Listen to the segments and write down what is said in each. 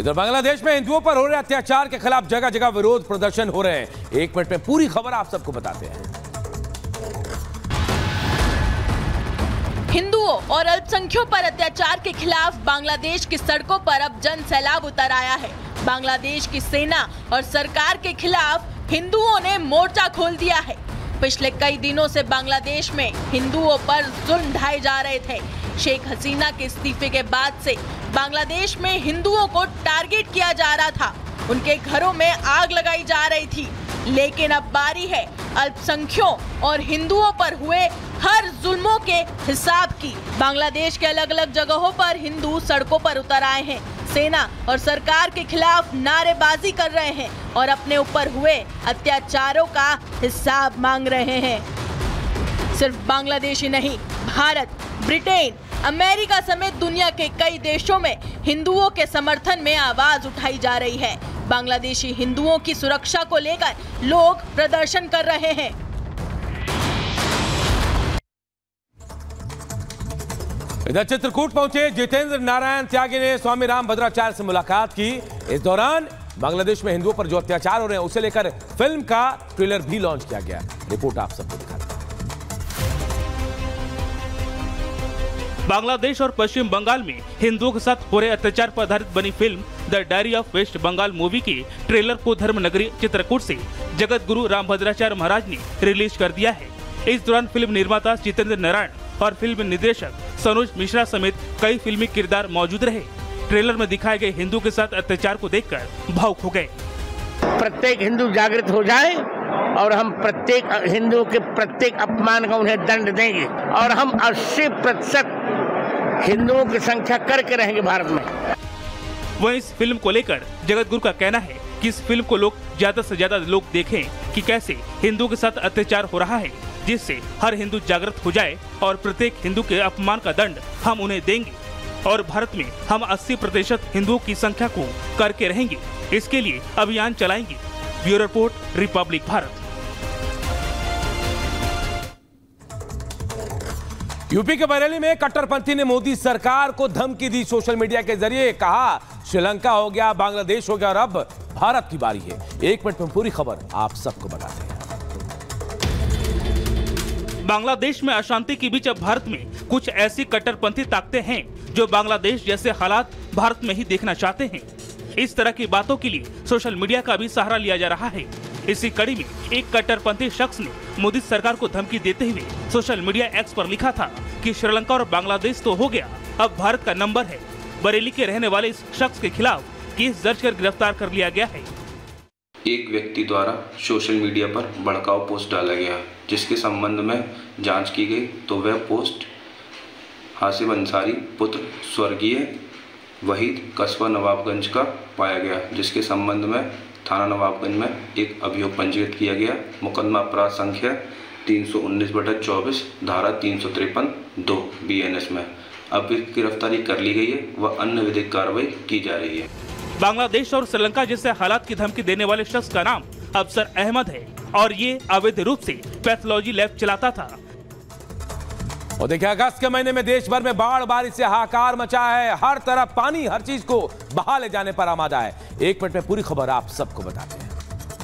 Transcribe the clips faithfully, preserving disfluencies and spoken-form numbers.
इधर बांग्लादेश में हिंदुओं पर हो रहे अत्याचार के खिलाफ जगह जगह विरोध प्रदर्शन हो रहे हैं। एक मिनट में पूरी खबर आप सबको बताते हैं। हिंदुओं और अल्पसंख्यकों पर अत्याचार के खिलाफ बांग्लादेश की सड़कों पर अब जन सैलाब उतर आया है। बांग्लादेश की सेना और सरकार के खिलाफ हिंदुओं ने मोर्चा खोल दिया है। पिछले कई दिनों से बांग्लादेश में हिंदुओं पर जुल्म ढाए जा रहे थे। शेख हसीना के इस्तीफे के बाद से बांग्लादेश में हिंदुओं को टारगेट किया जा रहा था, उनके घरों में आग लगाई जा रही थी। लेकिन अब बारी है अल्पसंख्यकों और हिंदुओं पर हुए हर जुल्मों के हिसाब की। बांग्लादेश के अलग अलग जगहों पर हिंदू सड़कों पर उतर आए हैं, सेना और सरकार के खिलाफ नारेबाजी कर रहे हैं और अपने ऊपर हुए अत्याचारों का हिसाब मांग रहे हैं। सिर्फ बांग्लादेश ही नहीं, भारत, ब्रिटेन, अमेरिका समेत दुनिया के कई देशों में हिंदुओं के समर्थन में आवाज उठाई जा रही है। बांग्लादेशी हिंदुओं की सुरक्षा को लेकर लोग प्रदर्शन कर रहे हैं। इधर चित्रकूट पहुंचे जितेंद्र नारायण त्यागी ने स्वामी राम भद्राचार्य से मुलाकात की। इस दौरान बांग्लादेश में हिंदुओं पर जो अत्याचार हो रहे हैं उसे लेकर फिल्म का ट्रेलर भी लॉन्च किया गया। रिपोर्ट आप सबको दिखाते हैं। बांग्लादेश और पश्चिम बंगाल में हिंदुओं के साथ हो रहे अत्याचार पर आधारित बनी film the diary of West Bengal movie के ट्रेलर को धर्मनगरी चित्रकूट से जगत गुरु राम भद्राचार्य महाराज ने रिलीज कर दिया है। इस दौरान फिल्म निर्माता जितेंद्र नारायण और फिल्म निर्देशक सनोज मिश्रा समेत कई फिल्मी किरदार मौजूद रहे। ट्रेलर में दिखाए गए हिंदू के साथ अत्याचार को देखकर भावुक हो गए। प्रत्येक हिंदू जागृत हो जाए और हम प्रत्येक हिंदुओं के प्रत्येक अपमान का उन्हें दंड देंगे और हम अस्सी प्रतिशत हिंदुओं की संख्या करके रहेंगे भारत में। वहीं इस फिल्म को लेकर जगत गुरु का कहना है कि इस फिल्म को लोग ज्यादा से ज्यादा लोग देखें कि कैसे हिंदुओं के साथ अत्याचार हो रहा है, जिससे हर हिंदू जागृत हो जाए और प्रत्येक हिंदू के अपमान का दंड हम उन्हें देंगे और भारत में हम अस्सी प्रतिशत हिंदुओं की संख्या को करके रहेंगे। इसके लिए अभियान चलाएंगे। Bureau report, Republic Bharat. UP के बरेली में कट्टरपंथी ने मोदी सरकार को धमकी दी। सोशल मीडिया के जरिए कहा श्रीलंका हो गया, बांग्लादेश हो गया और अब भारत की बारी है। एक मिनट में पूरी खबर आप सबको बताते हैं। बांग्लादेश में अशांति के बीच अब भारत में कुछ ऐसी कट्टरपंथी ताकतें हैं जो बांग्लादेश जैसे हालात भारत में ही देखना चाहते हैं। इस तरह की बातों के लिए सोशल मीडिया का भी सहारा लिया जा रहा है। इसी कड़ी में एक कट्टरपंथी शख्स ने मोदी सरकार को धमकी देते हुए सोशल मीडिया एक्स पर लिखा था कि श्रीलंका और बांग्लादेश तो हो गया, अब भारत का नंबर है। बरेली के रहने वाले इस शख्स के खिलाफ केस दर्ज कर गिरफ्तार कर लिया गया है। एक व्यक्ति द्वारा सोशल मीडिया पर भड़काऊ पोस्ट डाला गया, जिसके संबंध में जांच की गई तो वह पोस्ट हासिब अंसारी पुत्र स्वर्गीय वहीद कस्बा नवाबगंज का पाया गया, जिसके संबंध में थाना नवाबगंज में एक अभियोग पंजीकृत किया गया। मुकदमा अपराध संख्या तीन सौ उन्नीस बटा चौबीस धारा तीन सौ तिरपन दो बी एन एस में अब गिरफ्तारी कर ली गई है व अन्य विधिक कार्रवाई की जा रही है। बांग्लादेश और श्रीलंका जैसे हालात की धमकी देने वाले शख्स का नाम अफसर अहमद है और ये अवैध रूप से पैथोलॉजी लैब चलाता था। और देखिए, अगस्त के महीने में देश भर में बाढ़ बारिश से हाहाकार मचा है। हर तरफ पानी हर चीज को बहा ले जाने पर आमादा है। एक मिनट में पूरी खबर आप सबको बताते हैं।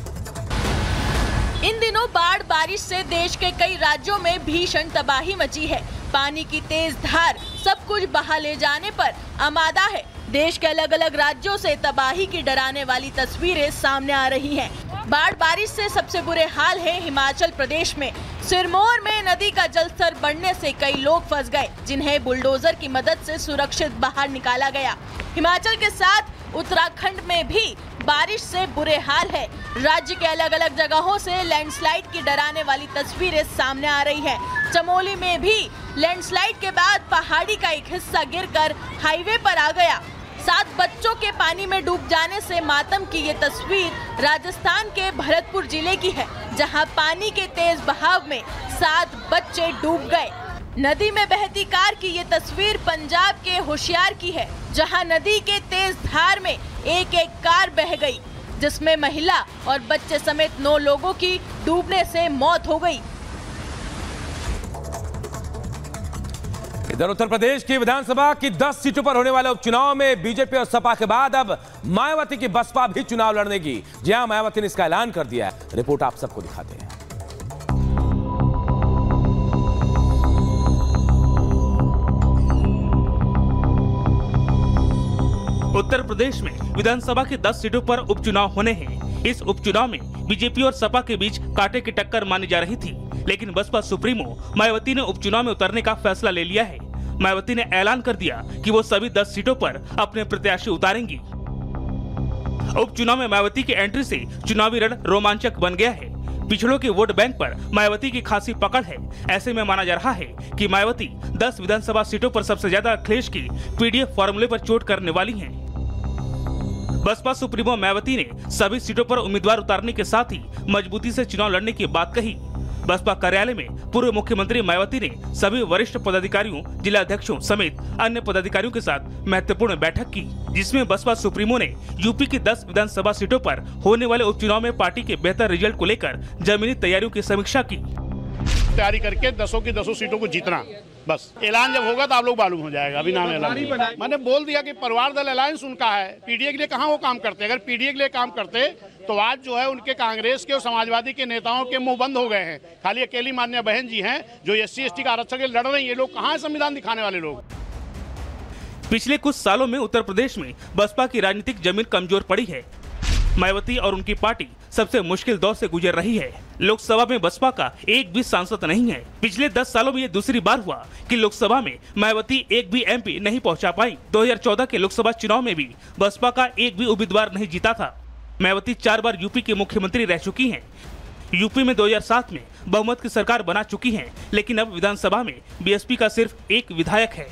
इन दिनों बाढ़ बारिश से देश के कई राज्यों में भीषण तबाही मची है। पानी की तेज धार सब कुछ बहा ले जाने पर आमादा है। देश के अलग अलग राज्यों से तबाही की डराने वाली तस्वीरें सामने आ रही हैं। बाढ़ बारिश से सबसे बुरे हाल है हिमाचल प्रदेश में। सिरमौर में नदी का जलस्तर बढ़ने से कई लोग फंस गए, जिन्हें बुलडोजर की मदद से सुरक्षित बाहर निकाला गया। हिमाचल के साथ उत्तराखंड में भी बारिश से बुरे हाल है। राज्य के अलग अलग जगहों से लैंडस्लाइड की डराने वाली तस्वीरें सामने आ रही है। चमोली में भी लैंडस्लाइड के बाद पहाड़ी का एक हिस्सा गिरकर हाईवे पर आ गया। सात बच्चों के पानी में डूब जाने से मातम की ये तस्वीर राजस्थान के भरतपुर जिले की है, जहां पानी के तेज बहाव में सात बच्चे डूब गए। नदी में बहती कार की ये तस्वीर पंजाब के होशियार की है, जहां नदी के तेज धार में एक एक कार बह गई, जिसमें महिला और बच्चे समेत नौ लोगों की डूबने से मौत हो गई। इधर उत्तर प्रदेश की विधानसभा की दस सीटों पर होने वाले उपचुनाव में बीजेपी और सपा के बाद अब मायावती की बसपा भी चुनाव लड़ने की। जी हां, मायावती ने इसका ऐलान कर दिया है। रिपोर्ट आप सबको दिखाते हैं। उत्तर प्रदेश में विधानसभा की दस सीटों पर उपचुनाव होने हैं। इस उपचुनाव में बीजेपी और सपा के बीच कांटे की टक्कर मानी जा रही थी, लेकिन बसपा सुप्रीमो मायावती ने उपचुनाव में उतरने का फैसला ले लिया है। मायावती ने ऐलान कर दिया कि वो सभी दस सीटों पर अपने प्रत्याशी उतारेंगी। उपचुनाव में मायावती की एंट्री से चुनावी रण रोमांचक बन गया है। पिछड़ों के वोट बैंक पर मायावती की खासी पकड़ है। ऐसे में माना जा रहा है कि मायावती दस विधानसभा सीटों पर सबसे ज्यादा अखिलेश की पीडीएफ फॉर्मूले पर चोट करने वाली हैं। बसपा सुप्रीमो मायावती ने सभी सीटों पर उम्मीदवार उतारने के साथ ही मजबूती से चुनाव लड़ने की बात कही। बसपा कार्यालय में पूर्व मुख्यमंत्री मायावती ने सभी वरिष्ठ पदाधिकारियों, जिला अध्यक्षों समेत अन्य पदाधिकारियों के साथ महत्वपूर्ण बैठक की, जिसमें बसपा सुप्रीमो ने यूपी की दस विधानसभा सीटों पर होने वाले उपचुनाव में पार्टी के बेहतर रिजल्ट को लेकर जमीनी तैयारियों की समीक्षा की। तैयारी करके दसों की दसों सीटों को जीतना, बस ऐलान जब होगा तो आप लोग मालूम हो जाएगा। अभी नाम ऐलान मैंने बोल दिया कि परिवार दल अलायंस उनका है। पीडीए के लिए कहाँ वो काम करते? अगर पीडीए के लिए काम करते तो आज जो है उनके कांग्रेस के और समाजवादी के नेताओं के मुंह बंद हो गए हैं। खाली अकेली मान्य बहन जी हैं जो एस सी एस टी का आरक्षण के लड़ रही है। ये लोग कहाँ है संविधान दिखाने वाले लोग? पिछले कुछ सालों में उत्तर प्रदेश में बसपा की राजनीतिक जमीन कमजोर पड़ी है। मायावती और उनकी पार्टी सबसे मुश्किल दौर से गुजर रही है। लोकसभा में बसपा का एक भी सांसद नहीं है। पिछले दस सालों में ये दूसरी बार हुआ कि लोकसभा में मायावती एक भी एमपी नहीं पहुंचा पाई। दो हज़ार चौदह के लोकसभा चुनाव में भी बसपा का एक भी उम्मीदवार नहीं जीता था। मायावती चार बार यूपी के मुख्यमंत्री रह चुकी हैं। यूपी में दो हज़ार सात में बहुमत की सरकार बना चुकी है, लेकिन अब विधानसभा में बीएसपी का सिर्फ एक विधायक है।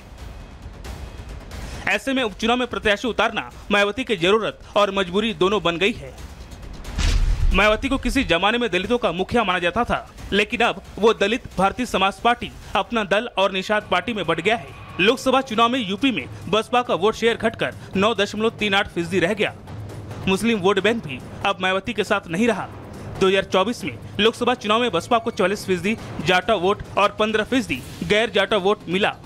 ऐसे में उपचुनाव में प्रत्याशी उतारना मायावती की जरूरत और मजबूरी दोनों बन गई है। मायावती को किसी जमाने में दलितों का मुखिया माना जाता था, लेकिन अब वो दलित भारतीय समाज पार्टी अपना दल और निषाद पार्टी में बढ़ गया है। लोकसभा चुनाव में यूपी में बसपा का वोट शेयर घटकर नौ दशमलव तीन आठ फीसदी रह गया। मुस्लिम वोट बैंक भी अब मायावती के साथ नहीं रहा। दो हज़ार चौबीस में लोकसभा चुनाव में बसपा को चौवालीस फीसदी जाटा वोट और पंद्रह फीसदी गैर जाटा वोट मिला।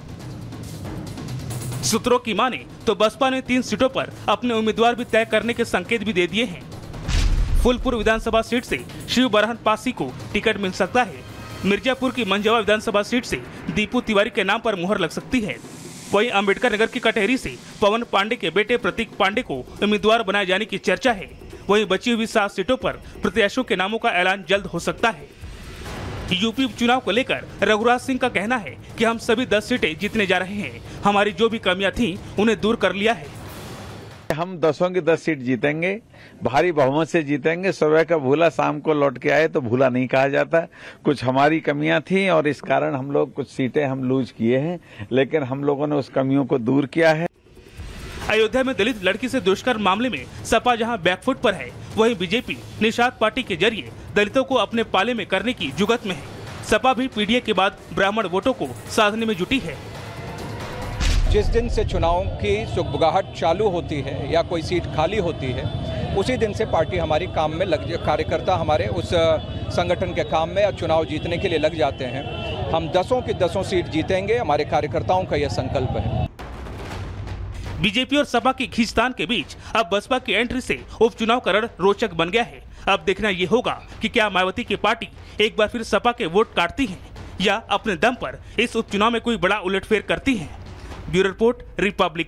सूत्रों की माने तो बसपा ने तीन सीटों पर अपने उम्मीदवार भी तय करने के संकेत भी दे दिए हैं। फूलपुर विधानसभा सीट से शिव बरहन पासी को टिकट मिल सकता है। मिर्जापुर की मंझवा विधानसभा सीट से दीपू तिवारी के नाम पर मुहर लग सकती है। वहीं अंबेडकर नगर की कटहरी से पवन पांडे के बेटे प्रतीक पांडे को उम्मीदवार बनाए जाने की चर्चा है। वहीं बची हुई सात सीटों पर प्रत्याशियों के नामों का ऐलान जल्द हो सकता है। यूपी उपचुनाव को लेकर रघुराज सिंह का कहना है कि हम सभी दस सीटें जीतने जा रहे हैं। हमारी जो भी कमियां थीं उन्हें दूर कर लिया है। हम दसों की दस सीट जीतेंगे, भारी बहुमत से जीतेंगे। सुबह का भूला शाम को लौट के आए तो भूला नहीं कहा जाता। कुछ हमारी कमियां थी और इस कारण हम लोग कुछ सीटें हम लूज किए हैं, लेकिन हम लोगों ने उस कमियों को दूर किया है। अयोध्या में दलित लड़की से दुष्कर्म मामले में सपा जहां बैकफुट पर है, वहीं बीजेपी निषाद पार्टी के जरिए दलितों को अपने पाले में करने की जुगत में है। सपा भी पीडीए के बाद ब्राह्मण वोटों को साधने में जुटी है। जिस दिन से चुनाव की सुगबुगाहट चालू होती है या कोई सीट खाली होती है, उसी दिन से पार्टी हमारी काम में लग कार्यकर्ता हमारे उस संगठन के काम में या चुनाव जीतने के लिए लग जाते हैं। हम दसों की दसों सीट जीतेंगे, हमारे कार्यकर्ताओं का यह संकल्प है। बीजेपी और सपा की खींचतान के बीच अब बसपा की एंट्री से उपचुनाव का रण रोचक बन गया है। अब देखना ये होगा कि क्या मायावती की पार्टी एक बार फिर सपा के वोट काटती है या अपने दम पर इस उपचुनाव में कोई बड़ा उलटफेर करती है। Bureau report, Republic.